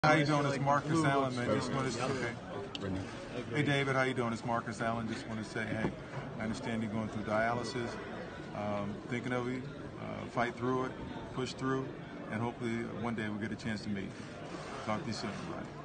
How you doing? It's Marcus Allen, man. Just want to Hey David, how you doing? It's Marcus Allen. Just want to say, hey, I understand you're going through dialysis. Thinking of you. Fight through it, push through, and hopefully one day we'll get a chance to meet. Talk to you soon, everybody.